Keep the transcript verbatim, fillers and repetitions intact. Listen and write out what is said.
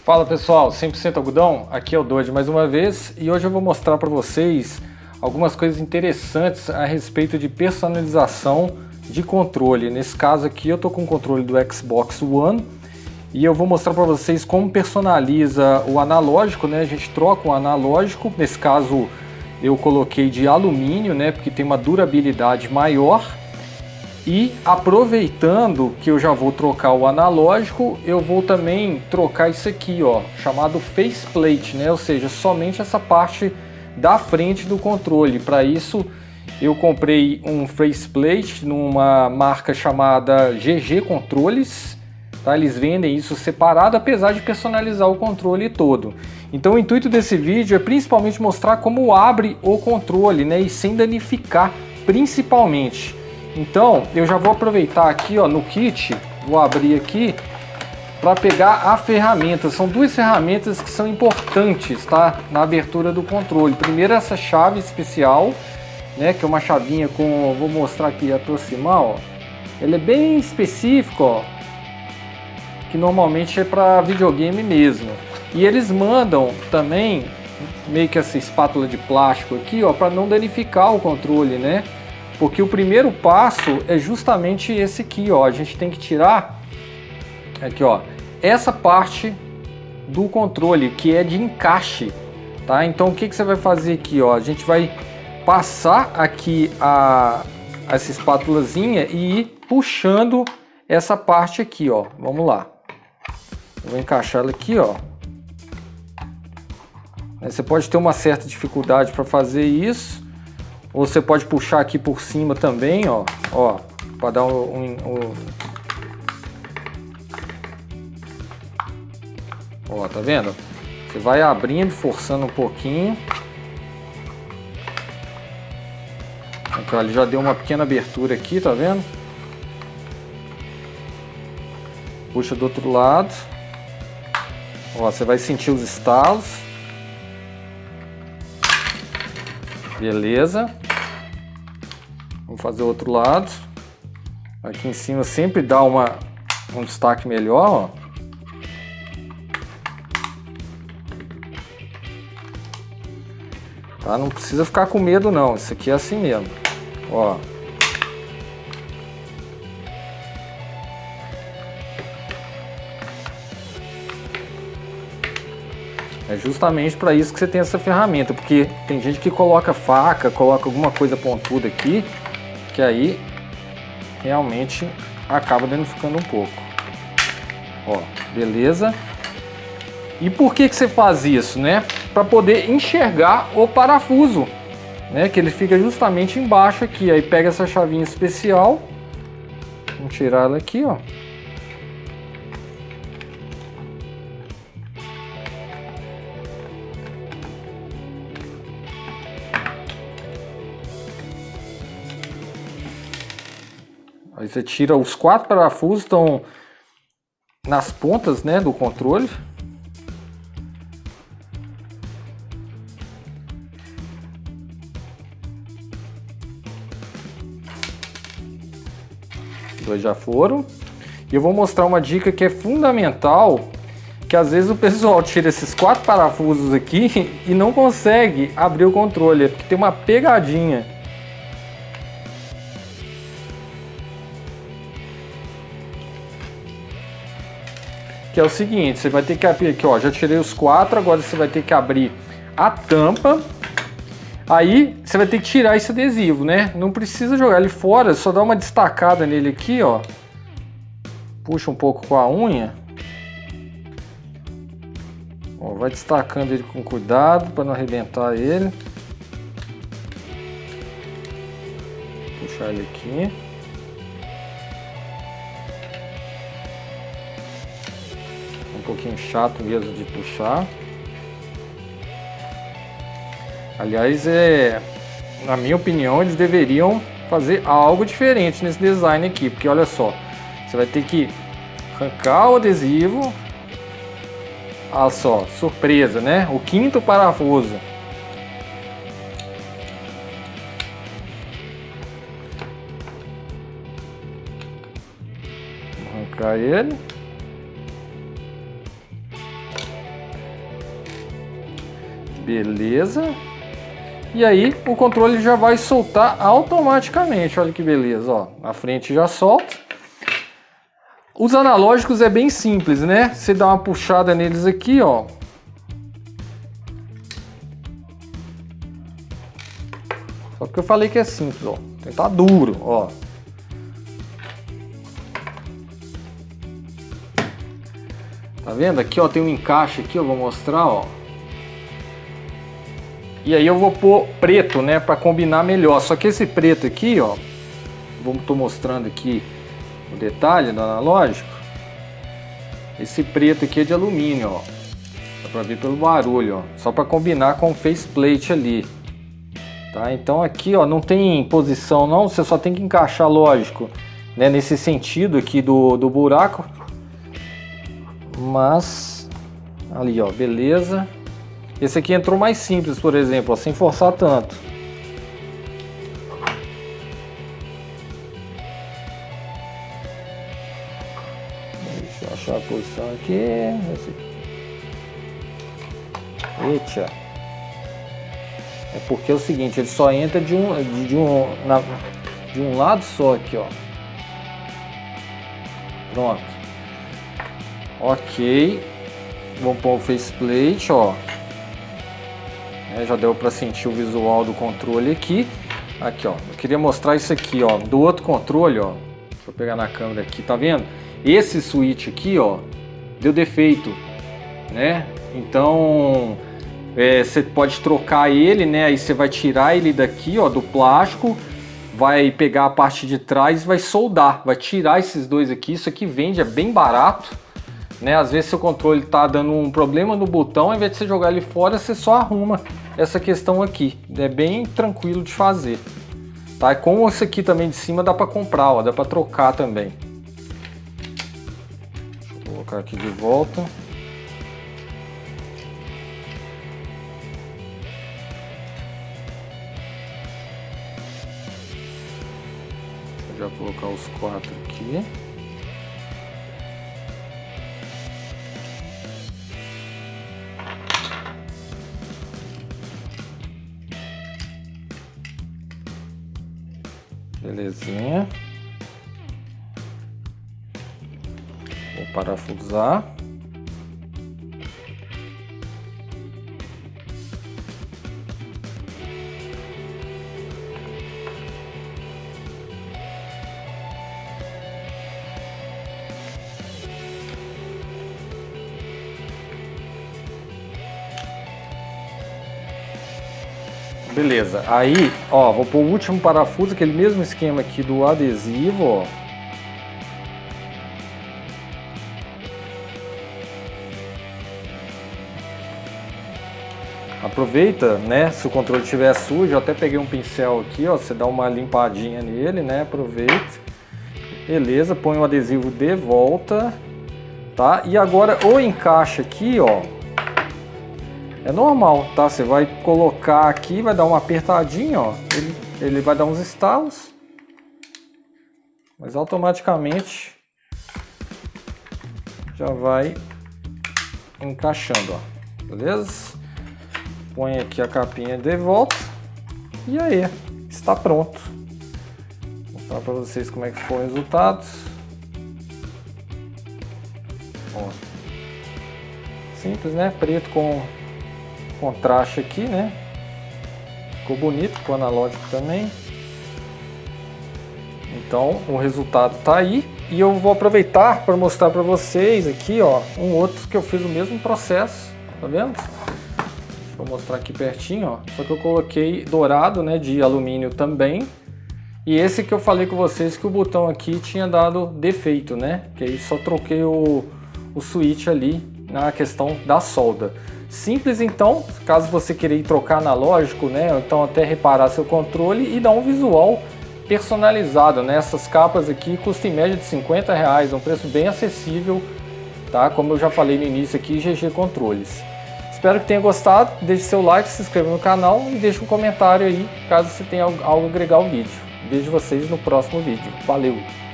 Fala pessoal, cem por cento algodão, aqui é o Dodge mais uma vez e hoje eu vou mostrar para vocês algumas coisas interessantes a respeito de personalização de controle. Nesse caso aqui eu tô com o controle do Xbox One e eu vou mostrar para vocês como personaliza o analógico, né? A gente troca o analógico, nesse caso eu coloquei de alumínio, né? Porque tem uma durabilidade maior. E aproveitando que eu já vou trocar o analógico, eu vou também trocar isso aqui, ó, chamado faceplate, né? Ou seja, somente essa parte da frente do controle. Para isso, eu comprei um faceplate numa marca chamada G G Controles, tá? Eles vendem isso separado, apesar de personalizar o controle todo. Então, o intuito desse vídeo é principalmente mostrar como abre o controle, né? E sem danificar, principalmente. Então, eu já vou aproveitar aqui, ó, no kit, vou abrir aqui para pegar a ferramenta. São duas ferramentas que são importantes, tá? Na abertura do controle. Primeiro, essa chave especial, né? Que é uma chavinha com, vou mostrar aqui, aproximar, ó. Ela é bem específica, ó. Que normalmente é para videogame mesmo. E eles mandam também meio que essa espátula de plástico aqui, ó, para não danificar o controle, né? Porque o primeiro passo é justamente esse aqui, ó. A gente tem que tirar aqui, ó, essa parte do controle que é de encaixe, tá? Então o que que você vai fazer aqui, ó? A gente vai passar aqui a essa espátulazinha e ir puxando essa parte aqui, ó. Vamos lá. Eu vou encaixar ela aqui, ó. Você pode ter uma certa dificuldade para fazer isso. Ou você pode puxar aqui por cima também, ó, ó, para dar um, um, um... Ó, tá vendo? Você vai abrindo, forçando um pouquinho. Então, ele já deu uma pequena abertura aqui, tá vendo? Puxa do outro lado. Ó, você vai sentir os estalos. Beleza. Vamos fazer o outro lado. Aqui em cima sempre dá uma, um destaque melhor, ó. Tá? Não precisa ficar com medo não, isso aqui é assim mesmo, ó. É justamente para isso que você tem essa ferramenta, porque tem gente que coloca faca, coloca alguma coisa pontuda aqui, que aí realmente acaba danificando um pouco. Ó, beleza? E por que que você faz isso, né? Para poder enxergar o parafuso, né? Que ele fica justamente embaixo aqui. Aí pega essa chavinha especial, vamos tirar ela aqui, ó. Aí você tira os quatro parafusos, estão nas pontas, né, do controle. Dois já foram. E eu vou mostrar uma dica que é fundamental, que às vezes o pessoal tira esses quatro parafusos aqui e não consegue abrir o controle, é porque tem uma pegadinha. Que é o seguinte, você vai ter que abrir aqui, ó, já tirei os quatro, agora você vai ter que abrir a tampa, aí você vai ter que tirar esse adesivo, né? Não precisa jogar ele fora, só dá uma destacada nele aqui, ó. Puxa um pouco com a unha. Ó, vai destacando ele com cuidado para não arrebentar ele. Puxar ele aqui. Um pouquinho chato mesmo de puxar. Aliás, é, na minha opinião, eles deveriam fazer algo diferente nesse design aqui, porque olha só, você vai ter que arrancar o adesivo. Olha só, surpresa, né? O quinto parafuso. Vou arrancar ele. Beleza. E aí o controle já vai soltar automaticamente. Olha que beleza, ó. Na frente já solta. Os analógicos é bem simples, né? Você dá uma puxada neles aqui, ó. Só que eu falei que é simples, ó. Tem que tá duro, ó. Tá vendo? Aqui, ó, tem um encaixe aqui, eu vou mostrar, ó. E aí eu vou pôr preto, né, para combinar melhor. Só que esse preto aqui, ó, vou tô mostrando aqui o detalhe do analógico. Esse preto aqui é de alumínio, ó. Dá para ver pelo barulho, ó. Só para combinar com o faceplate ali. Tá? Então aqui, ó, não tem posição não, você só tem que encaixar, lógico, né, nesse sentido aqui do, do buraco. Mas ali, ó, beleza. Esse aqui entrou mais simples, por exemplo, ó, sem forçar tanto. Deixa eu achar a posição aqui. Eita. É porque é o seguinte, ele só entra de um, de, de um, na, de um lado só aqui, ó. Pronto. Ok. Vamos pôr o faceplate, ó. É, já deu para sentir o visual do controle aqui. Aqui, ó. Eu queria mostrar isso aqui, ó. Do outro controle, ó. Deixa eu pegar na câmera aqui, tá vendo? Esse switch aqui, ó, deu defeito, né? Então, é, você pode trocar ele, né? Aí você vai tirar ele daqui, ó, do plástico, vai pegar a parte de trás e vai soldar, vai tirar esses dois aqui. Isso aqui vende, é bem barato, né? Às vezes seu controle tá dando um problema no botão, ao invés de você jogar ele fora, você só arruma essa questão aqui. É bem tranquilo de fazer, tá? E com esse aqui também de cima dá para comprar, ó, dá para trocar também. Deixa eu colocar aqui de volta. Já colocar os quatro aqui. Belezinha. Vou parafusar. Beleza, aí, ó, vou pôr o último parafuso, aquele mesmo esquema aqui do adesivo, ó. Aproveita, né, se o controle estiver sujo, eu até peguei um pincel aqui, ó, você dá uma limpadinha nele, né, aproveita. Beleza, põe o adesivo de volta, tá? E agora o encaixe aqui, ó, é normal, tá? Você vai colocar aqui, vai dar uma apertadinha, ó. Ele, ele vai dar uns estalos, mas automaticamente já vai encaixando, ó. Beleza? Põe aqui a capinha de volta e aí está pronto. Vou mostrar para vocês como é que ficou o resultado. Ó. Simples, né? Preto com contraste aqui, né? Ficou bonito, com o analógico também. Então o resultado tá aí e eu vou aproveitar para mostrar para vocês aqui, ó, um outro que eu fiz o mesmo processo, tá vendo? Deixa eu mostrar aqui pertinho, ó. Só que eu coloquei dourado, né, de alumínio também. E esse que eu falei com vocês que o botão aqui tinha dado defeito, né? Que aí só troquei o, o switch ali na questão da solda. Simples, então, caso você queira ir trocar analógico, né, ou então até reparar seu controle e dar um visual personalizado, né? Essas capas aqui custam em média de cinquenta reais, um preço bem acessível, tá? Como eu já falei no início aqui, G G Controles. Espero que tenha gostado, deixe seu like, se inscreva no canal e deixe um comentário aí, caso você tenha algo a agregar ao vídeo. Vejo vocês no próximo vídeo. Valeu!